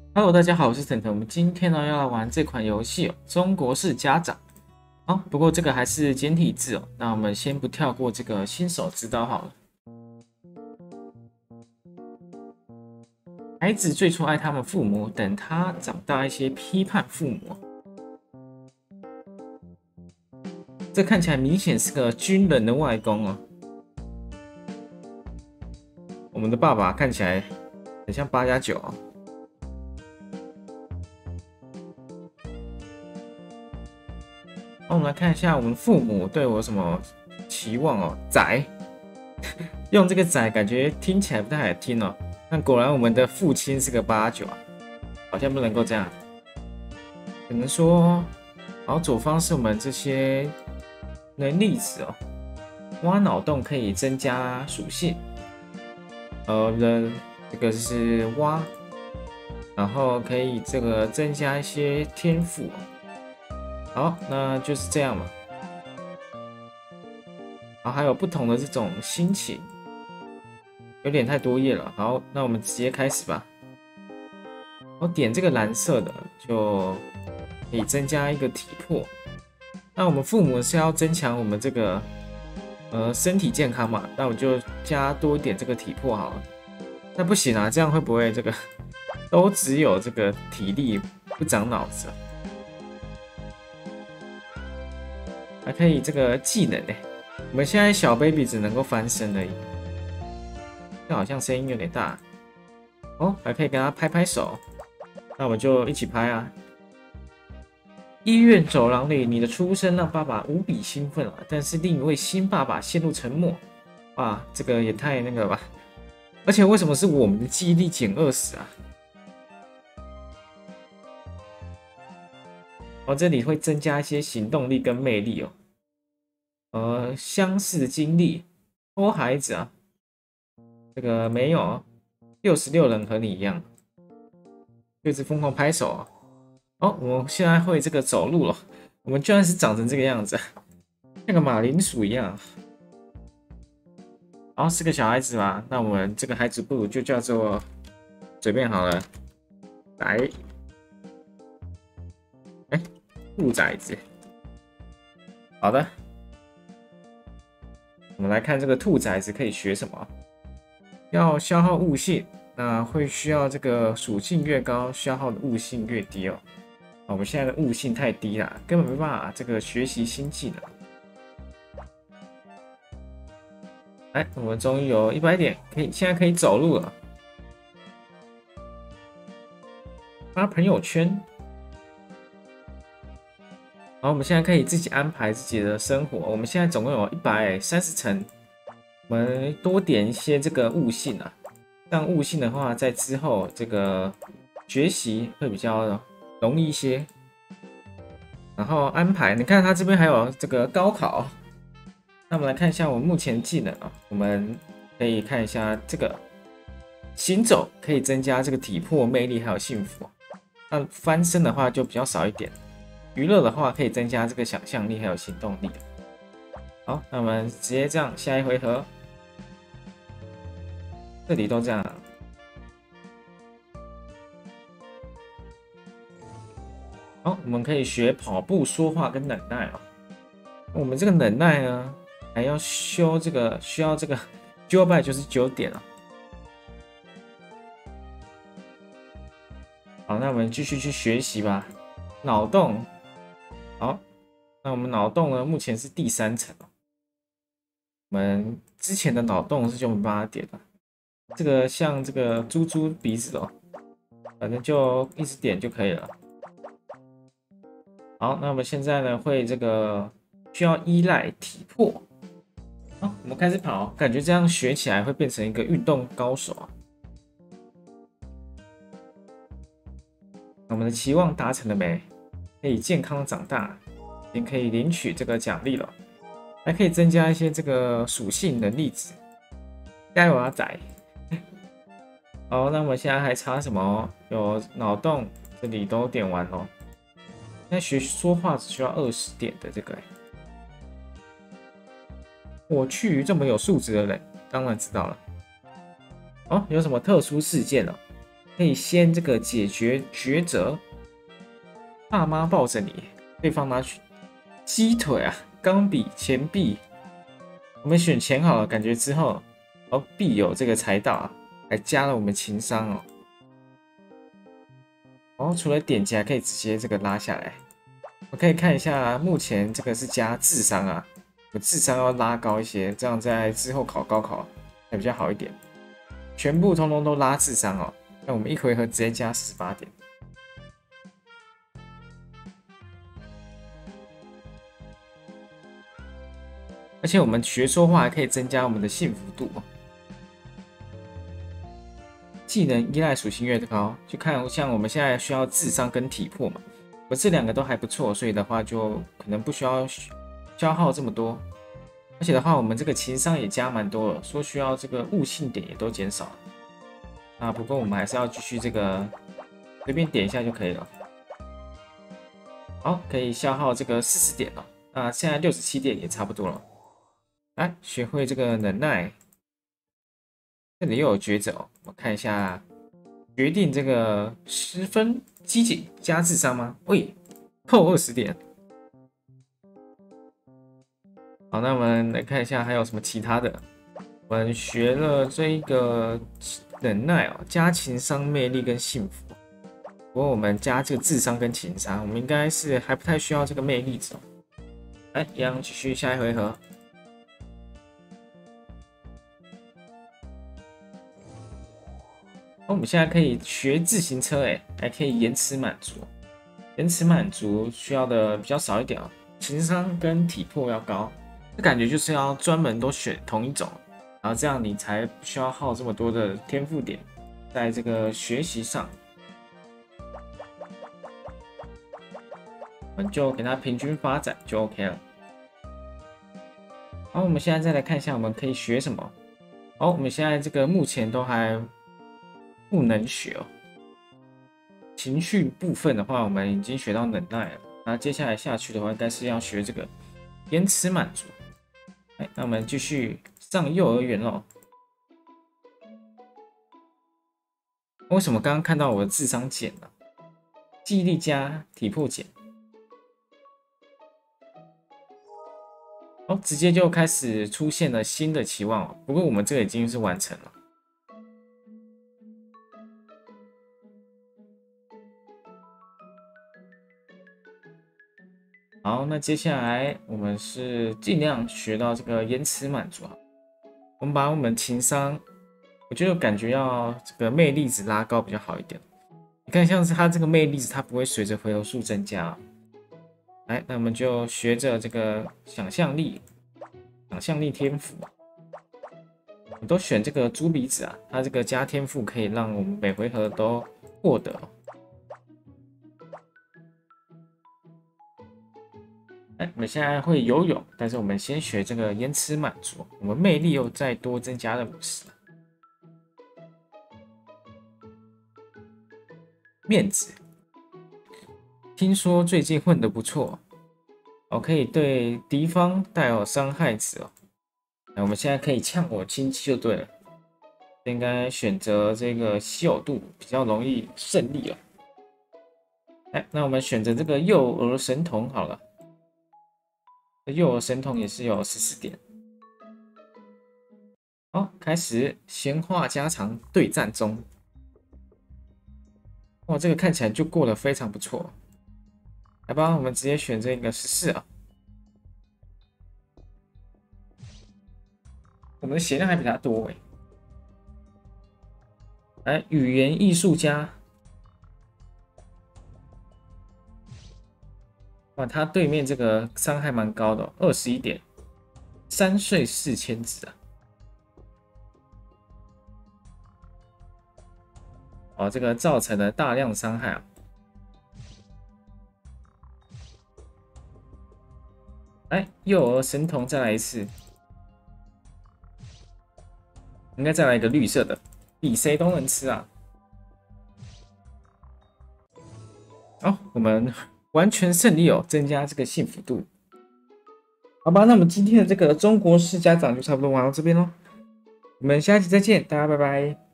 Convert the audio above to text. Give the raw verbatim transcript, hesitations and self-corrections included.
Hello，大家好，我是腾腾。我们今天呢要来玩这款游戏哦，中国式家长。好，不过这个还是简体字哦。那我们先不跳过这个新手指导好了。孩子最初爱他们父母，等他长大一些批判父母。这看起来明显是个军人的外公哦。我们的爸爸看起来很像八加九哦。那我们来看一下我们父母对我有什么期望哦。仔，用这个仔感觉听起来不太好听哦。但果然我们的父亲是个八九啊，好像不能够这样。只能说，好，左方是我们这些能力值哦。挖脑洞可以增加属性，呃，人这个是挖，然后可以这个增加一些天赋哦。好，那就是这样嘛。好，还有不同的这种心情，有点太多页了。好，那我们直接开始吧。我点这个蓝色的，就可以增加一个体魄。那我们父母是要增强我们这个呃身体健康嘛？那我就加多一点这个体魄好了。那不行啊，这样会不会这个都只有这个体力不长脑子啊？还可以这个技能呢。我们现在小 baby 只能够翻身而已，这好像声音有点大哦。还可以跟他拍拍手，那我们就一起拍啊。医院走廊里，你的出生让爸爸无比兴奋了，但是另一位新爸爸陷入沉默。哇，这个也太那个了吧！而且为什么是我们的记忆力减二十啊？哦，这里会增加一些行动力跟魅力哦。呃，相似经历，拖孩子啊，这个没有，六十六人和你一样，就是疯狂拍手啊。哦，我们现在会这个走路了，我们居然是长成这个样子，像个马铃薯一样。哦，是个小孩子嘛，那我们这个孩子不如就叫做随便好了，来，哎，兔崽子。好的，我们来看这个兔崽子可以学什么。要消耗悟性，那会需要这个属性越高，消耗的悟性越低哦。我们现在的悟性太低了，根本没办法这个学习新技能。哎，我们终于有一百点，可以现在可以走路了。发朋友圈，然后我们现在可以自己安排自己的生活。我们现在总共有一百三十层，我们多点一些这个悟性啊。但悟性的话，在之后这个学习会比较容易一些。然后安排，你看它这边还有这个高考。那我们来看一下我们目前技能啊，我们可以看一下这个行走可以增加这个体魄、魅力还有幸福。那翻身的话就比较少一点。娱乐的话可以增加这个想象力还有行动力。好，那我们直接这样，下一回合，这里都这样。好，我们可以学跑步、说话跟忍耐哦。我们这个忍耐呢，还要修这个，需要这个九百九十九点啊。好，那我们继续去学习吧。脑洞，好，那我们脑洞呢，目前是第三层哦。我们之前的脑洞是就没办法点了。这个像这个猪猪鼻子哦，反正就一直点就可以了。好，那我们现在呢会这个需要依赖体魄。好，我们开始跑，感觉这样学起来会变成一个运动高手啊。我们的期望达成了没？可以健康长大，已经可以领取这个奖励了，还可以增加一些这个属性能力值。加油啊仔！好，那我们现在还差什么？有脑洞，这里都点完了。那学说话只需要二十点的这个、欸，我去这么有素质的人，当然知道了。哦，有什么特殊事件了？ 可以先这个解决抉择。大妈抱着你，对方拿去鸡腿啊，钢笔、钱币。我们选钱好了，感觉之后哦必有这个财道啊，还加了我们情商哦。哦，除了点击，还可以直接这个拉下来。我可以看一下，目前这个是加智商啊，我智商要拉高一些，这样在之后考高考还比较好一点。全部通通都拉智商哦，那我们一回合直接加十八点。而且我们学说话还可以增加我们的幸福度。技能依赖属性越高，就看像我们现在需要智商跟体魄嘛，我这两个都还不错，所以的话就可能不需要消耗这么多。而且的话，我们这个情商也加蛮多了，说需要这个悟性点也都减少了。啊，不过我们还是要继续这个随便点一下就可以了。好，可以消耗这个四十点了。那现在六十七点也差不多了。来，学会这个忍耐。这里又有抉择哦，我看一下，决定这个十分机警加智商吗？喂，扣二十点。好，那我们来看一下还有什么其他的。我们学了这个忍耐哦，加情商、魅力跟幸福。不过我们加这个智商跟情商，我们应该是还不太需要这个魅力值哦。来，一样继续下一回合。我们现在可以学自行车，哎，还可以延迟满足。延迟满足需要的比较少一点哦，情商跟体魄要高。这感觉就是要专门都选同一种，然后这样你才不需要耗这么多的天赋点在这个学习上。我们就给它平均发展就 OK 了。好，我们现在再来看一下我们可以学什么。好，我们现在这个目前都还不能学哦。情绪部分的话，我们已经学到忍耐了。那接下来下去的话，应该是要学这个延迟满足。哎，那我们继续上幼儿园喽。为什么刚刚看到我的智商减了？记忆力加，体魄减。哦，直接就开始出现了新的期望哦。不过我们这个已经是完成了。好，那接下来我们是尽量学到这个延迟满足啊。我们把我们情商，我觉得感觉要这个魅力值拉高比较好一点。你看，像是它这个魅力值，它不会随着回合数增加啊。来，那我们就学着这个想象力，想象力天赋。我都选这个猪鼻子啊，它这个加天赋可以让我们每回合都获得。哎，我们现在会游泳，但是我们先学这个延迟满足，我们魅力又再多增加了五十。面子，听说最近混得不错，我可以对敌方带有伤害值哦。那我们现在可以呛我亲戚就对了，应该选择这个稀有度比较容易胜利哦。哎，那我们选择这个幼儿神童好了。幼儿神童也是有十四点。好，开始闲话家常对战中。哇，这个看起来就过得非常不错。来吧，我们直接选这个十四啊。我们的血量还比他多哎。来，语言艺术家。哇，他对面这个伤害蛮高的、哦，二十一点，三岁四千子啊！哦，这个造成了大量伤害啊！来，幼儿神童再来一次，应该再来一个绿色的，比谁都能吃啊！好，我们完全胜利哦，增加这个幸福度。好吧，那我们今天的这个中国式家长就差不多玩到这边喽，我们下期再见，大家拜拜。